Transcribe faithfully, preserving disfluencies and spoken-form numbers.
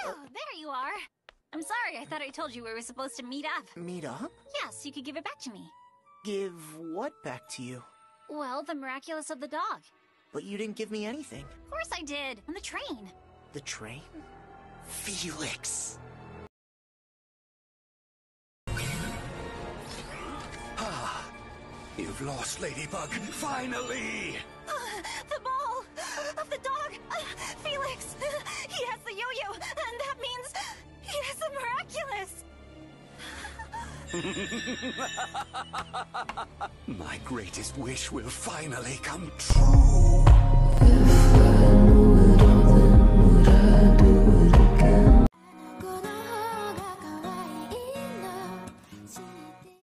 Oh, there you are. I'm sorry, I thought I told you we were supposed to meet up. Meet up? Yes, you could give it back to me. Give what back to you? Well, the miraculous of the dog. But you didn't give me anything. Of course I did, on the train. The train? Felix! Ah, you've lost, Ladybug. Finally! Uh, the ball of the dog! Uh, Felix! He has the yo-yo, and that means he has the miraculous! My greatest wish will finally come true.